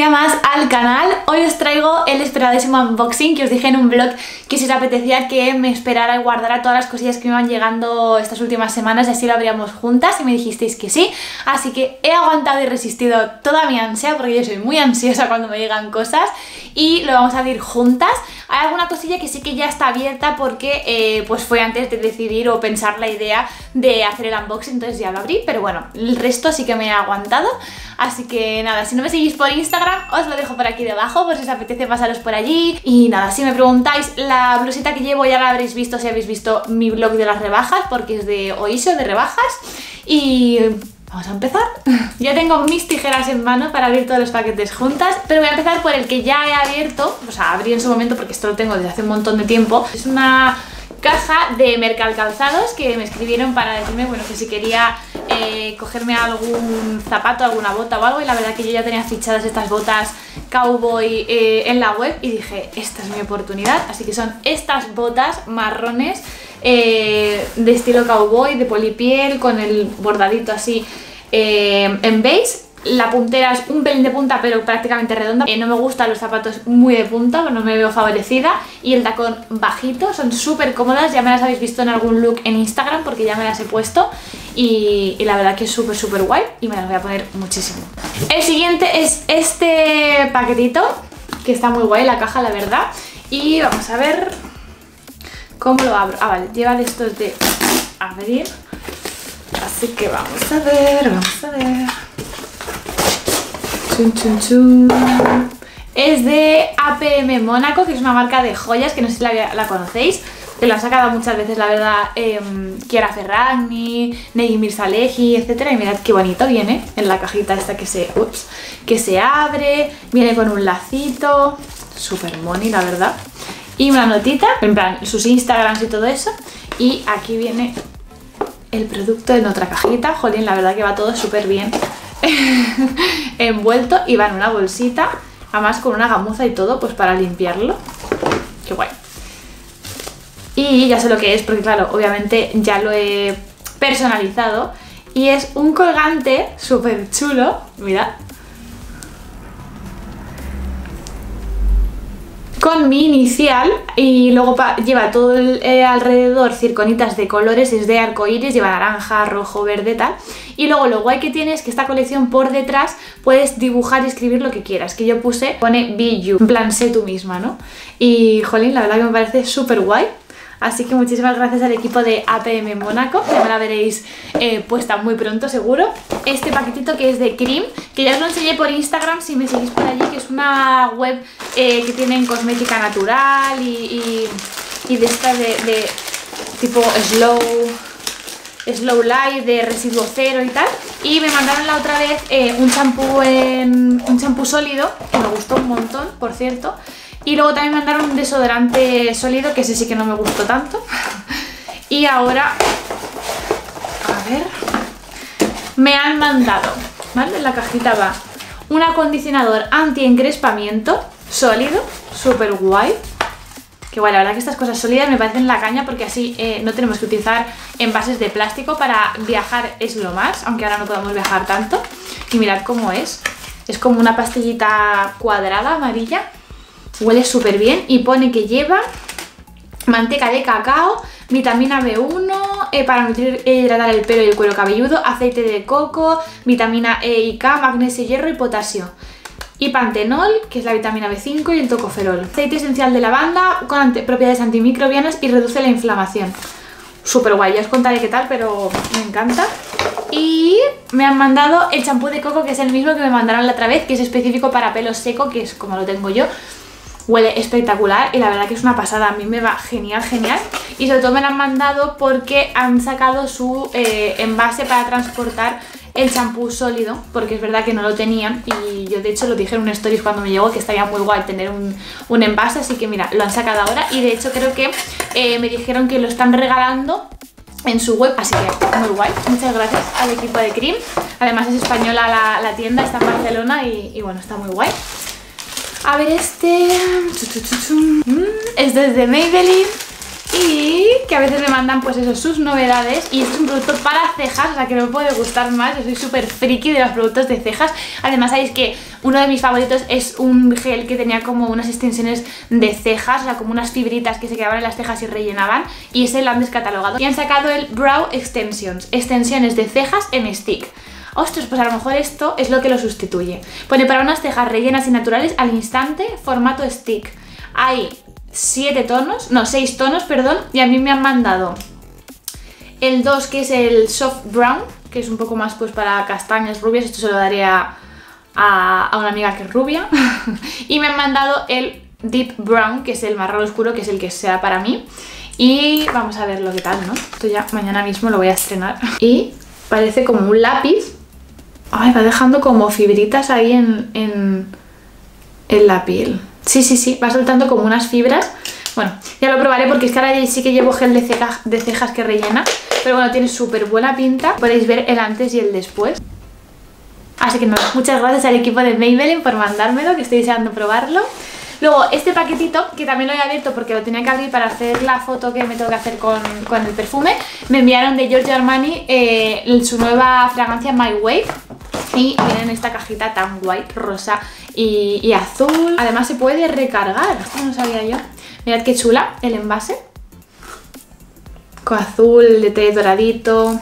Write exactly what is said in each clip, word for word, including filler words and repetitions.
día más al canal. Hoy os traigo el esperadísimo unboxing que os dije en un vlog que si os apetecía que me esperara y guardara todas las cosillas que me iban llegando estas últimas semanas y así lo abríamos juntas y me dijisteis que sí. Así que he aguantado y resistido toda mi ansia porque yo soy muy ansiosa cuando me llegan cosas y lo vamos a abrir juntas. Hay alguna cosilla que sí que ya está abierta porque eh, pues fue antes de decidir o pensar la idea de hacer el unboxing, entonces ya lo abrí, pero bueno, el resto sí que me he aguantado. Así que nada, si no me seguís por Instagram os lo dejo por aquí debajo por si os apetece pasaros por allí. Y nada, si me preguntáis, la blusita que llevo ya la habréis visto si habéis visto mi vlog de las rebajas, porque es de Oysho, de rebajas. Y vamos a empezar. Ya tengo mis tijeras en mano para abrir todos los paquetes juntas, pero voy a empezar por el que ya he abierto, o sea, abrí en su momento porque esto lo tengo desde hace un montón de tiempo. Es una caja de Mercalcalzados que me escribieron para decirme, bueno, que si quería eh, cogerme algún zapato, alguna bota o algo, y la verdad que yo ya tenía fichadas estas botas cowboy eh, en la web y dije, esta es mi oportunidad. Así que son estas botas marrones eh, de estilo cowboy, de polipiel, con el bordadito así eh, en beige. La puntera es un pelín de punta pero prácticamente redonda, eh, no me gustan los zapatos muy de punta, no me veo favorecida, y el tacón bajito, son súper cómodas, ya me las habéis visto en algún look en Instagram porque ya me las he puesto y, y la verdad que es súper súper guay y me las voy a poner muchísimo. El siguiente es este paquetito que está muy guay, la caja la verdad, y vamos a ver cómo lo abro. Ah vale, lleva de estos de abrir, así que vamos a ver, vamos a ver. Chun, chun, chun. Es de A P M Mónaco, que es una marca de joyas que no sé si la, la conocéis, que la han sacado muchas veces, la verdad, eh, Chiara Ferragni, Negin Mirzalegui, etcétera. Y mirad qué bonito viene en la cajita esta que se, ups, que se abre, viene con un lacito, súper moni la verdad, y una notita, en plan sus Instagrams y todo eso, y aquí viene el producto en otra cajita. Jolín, la verdad que va todo súper bien envuelto y va en una bolsita, además con una gamuza y todo, pues para limpiarlo. Qué guay. Y ya sé lo que es porque claro, obviamente ya lo he personalizado y es un colgante súper chulo, mirad, con mi inicial, y luego lleva todo el, eh, alrededor circonitas de colores, es de arcoíris, lleva naranja, rojo, verde, tal. Y luego lo guay que tiene es que esta colección por detrás puedes dibujar y escribir lo que quieras, que yo puse, pone Be You, en plan sé tú misma, ¿no? Y jolín, la verdad que me parece súper guay. Así que muchísimas gracias al equipo de A P M Mónaco, ya me la veréis eh, puesta muy pronto seguro. Este paquetito que es de Cream, que ya os lo enseñé por Instagram si me seguís por allí, que es una web eh, que tienen cosmética natural y, y, y de estas de, de tipo slow, slow life, de residuo cero y tal. Y me mandaron la otra vez eh, un champú en un champú sólido, que me gustó un montón, por cierto. Y luego también me mandaron un desodorante sólido, que ese sí que no me gustó tanto. Y ahora, a ver, me han mandado, ¿vale? En la cajita va un acondicionador anti-encrespamiento sólido, súper guay. Que guay, la verdad que estas cosas sólidas me parecen la caña porque así eh, no tenemos que utilizar envases de plástico. Para viajar es lo más, aunque ahora no podemos viajar tanto. Y mirad cómo es, es como una pastillita cuadrada amarilla. Huele súper bien y pone que lleva manteca de cacao, vitamina B uno eh, para nutrir e hidratar el pelo y el cuero cabelludo, aceite de coco, vitamina E y K, magnesio, hierro y potasio. Y pantenol, que es la vitamina B cinco, y el tocoferol. Aceite esencial de lavanda con ante propiedades antimicrobianas y reduce la inflamación. Súper guay, ya os contaré qué tal, pero me encanta. Y me han mandado el champú de coco, que es el mismo que me mandaron la otra vez, que es específico para pelo seco, que es como lo tengo yo. Huele espectacular y la verdad que es una pasada, a mí me va genial, genial. Y sobre todo me lo han mandado porque han sacado su eh, envase para transportar el champú sólido, porque es verdad que no lo tenían y yo de hecho lo dije en un stories cuando me llegó que estaría muy guay tener un, un envase, así que mira, lo han sacado ahora y de hecho creo que eh, me dijeron que lo están regalando en su web, así que muy guay. Muchas gracias al equipo de Cream, además es española la, la tienda, está en Barcelona y, y bueno, está muy guay. A ver, este es desde Maybelline y que a veces me mandan pues eso, sus novedades. Y este es un producto para cejas, o sea que no me puede gustar más. Yo soy súper friki de los productos de cejas. Además sabéis que uno de mis favoritos es un gel que tenía como unas extensiones de cejas, o sea como unas fibritas que se quedaban en las cejas y rellenaban, y ese lo han descatalogado y han sacado el Brow Extensions, extensiones de cejas en stick. Ostras, pues a lo mejor esto es lo que lo sustituye. Pone para unas cejas rellenas y naturales al instante, formato stick. Hay siete tonos, no, seis tonos, perdón, y a mí me han mandado el dos, que es el Soft Brown, que es un poco más pues para castañas, rubias. Esto se lo daré a, a, a una amiga que es rubia. Y me han mandado el Deep Brown, que es el marrón oscuro, que es el que sea para mí. Y vamos a ver lo que tal, ¿no? Esto ya mañana mismo lo voy a estrenar. Y parece como un lápiz. Ay, va dejando como fibritas ahí en, en, en la piel. Sí, sí, sí, va soltando como unas fibras. Bueno, ya lo probaré porque es que ahora sí que llevo gel de cejas, de cejas que rellena. Pero bueno, tiene súper buena pinta. Podéis ver el antes y el después. Así que nada, muchas gracias al equipo de Maybelline por mandármelo, que estoy deseando probarlo. Luego este paquetito, que también lo he abierto porque lo tenía que abrir para hacer la foto que me tengo que hacer con, con el perfume. Me enviaron de Giorgio Armani eh, su nueva fragancia My Wave. Y viene en esta cajita tan guay, rosa y, y azul. Además se puede recargar, esto no sabía yo. Mirad qué chula el envase. Con azul, de té doradito.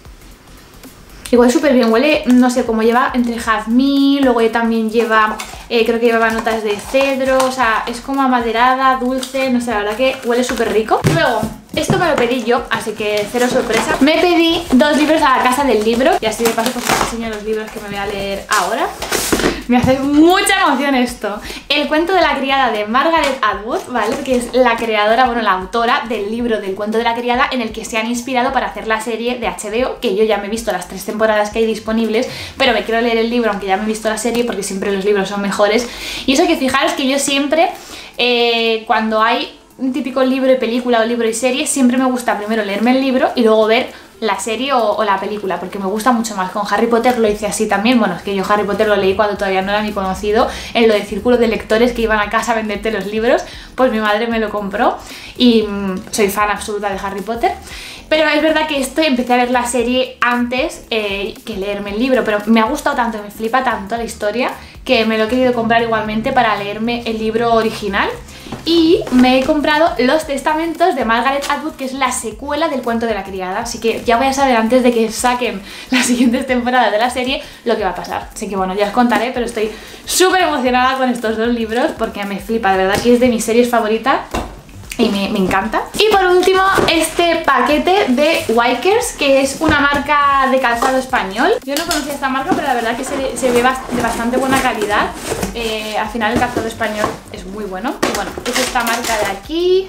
Igual súper bien, huele, no sé, como lleva entre jazmín, luego también lleva, eh, creo que lleva notas de cedro, o sea, es como amaderada, dulce, no sé, la verdad que huele súper rico. Luego, esto me lo pedí yo, así que cero sorpresa. Me pedí dos libros a la casa del libro, y así de paso pues os enseño los libros que me voy a leer ahora. Me hace mucha emoción esto. El cuento de la criada de Margaret Atwood, ¿vale? Que es la creadora, bueno, la autora del libro del cuento de la criada, en el que se han inspirado para hacer la serie de H B O, que yo ya me he visto las tres temporadas que hay disponibles, pero me quiero leer el libro aunque ya me he visto la serie porque siempre los libros son mejores. Y eso que fijaros que yo siempre, eh, cuando hay un típico libro y película o libro y serie, siempre me gusta primero leerme el libro y luego ver la serie o, o la película, porque me gusta mucho más. Con Harry Potter lo hice así también. Bueno, es que yo Harry Potter lo leí cuando todavía no era ni conocido, en lo de círculo de lectores que iban a casa a venderte los libros. Pues mi madre me lo compró y mmm, soy fan absoluta de Harry Potter. Pero es verdad que esto empecé a ver la serie antes eh, que leerme el libro, pero me ha gustado tanto, me flipa tanto la historia, que me lo he querido comprar igualmente para leerme el libro original. Y me he comprado Los Testamentos de Margaret Atwood, que es la secuela del cuento de la criada. Así que ya voy a saber antes de que saquen las siguientes temporadas de la serie lo que va a pasar. Así que bueno, ya os contaré, pero estoy súper emocionada con estos dos libros porque me flipa, de verdad que es de mis series favoritas. Y me, me encanta. Y por último, este paquete de Wikers, que es una marca de calzado español. Yo no conocía esta marca, pero la verdad que se, se ve de bastante buena calidad. Eh, al final el calzado español es muy bueno. Y bueno, es esta marca de aquí.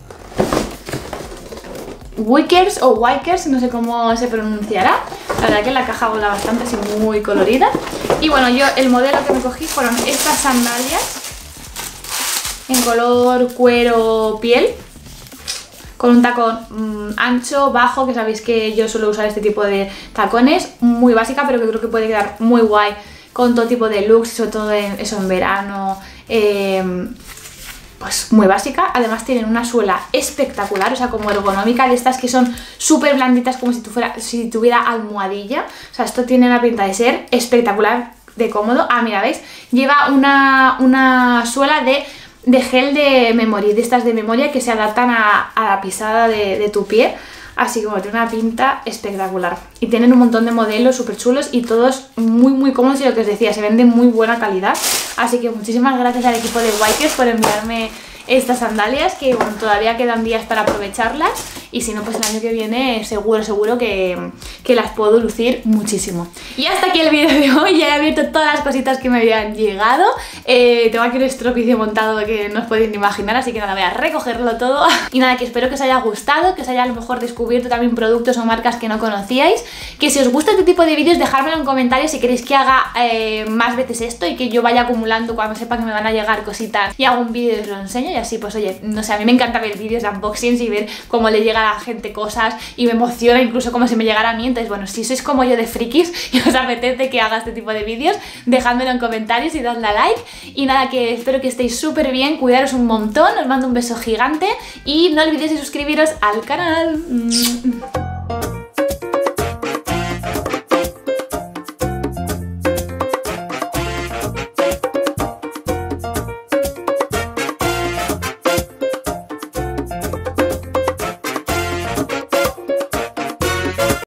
Wikers o Wikers, no sé cómo se pronunciará. La verdad que la caja vola bastante, así muy colorida. Y bueno, yo el modelo que me cogí fueron estas sandalias en color cuero piel, con un tacón mmm, ancho, bajo, que sabéis que yo suelo usar este tipo de tacones, muy básica, pero que creo que puede quedar muy guay con todo tipo de looks, sobre todo en, eso en verano, eh, pues muy básica. Además tienen una suela espectacular, o sea, como ergonómica, de estas que son súper blanditas, como si, tu fuera, si tuviera almohadilla. O sea, esto tiene la pinta de ser espectacular, de cómodo. Ah, mira, ¿veis? Lleva una, una suela de... de gel de memoria, de estas de memoria que se adaptan a, a la pisada de, de tu pie, así como tiene una pinta espectacular. Y tienen un montón de modelos súper chulos y todos muy muy cómodos, y lo que os decía, se venden muy buena calidad. Así que muchísimas gracias al equipo de Wikers por enviarme estas sandalias, que bueno, todavía quedan días para aprovecharlas, y si no, pues el año que viene seguro, seguro que, que las puedo lucir muchísimo. Y hasta aquí el vídeo de hoy. Ya he abierto todas las cositas que me habían llegado. Eh, tengo aquí un estropicio montado que no os podéis ni imaginar, así que nada, voy a recogerlo todo. Y nada, que espero que os haya gustado, que os haya a lo mejor descubierto también productos o marcas que no conocíais. Que si os gusta este tipo de vídeos, dejármelo en comentarios si queréis que haga eh, más veces esto, y que yo vaya acumulando cuando sepa que me van a llegar cositas y hago un vídeo y os lo enseño. Y así, pues oye, no sé, a mí me encanta ver vídeos de unboxings y ver cómo le llega llega a la gente cosas y me emociona incluso como si me llegara a mí. Entonces, bueno, si sois como yo de frikis y os apetece que haga este tipo de vídeos, dejádmelo en comentarios y dadle a like. Y nada, que espero que estéis súper bien, cuidaros un montón, os mando un beso gigante y no olvidéis de suscribiros al canal.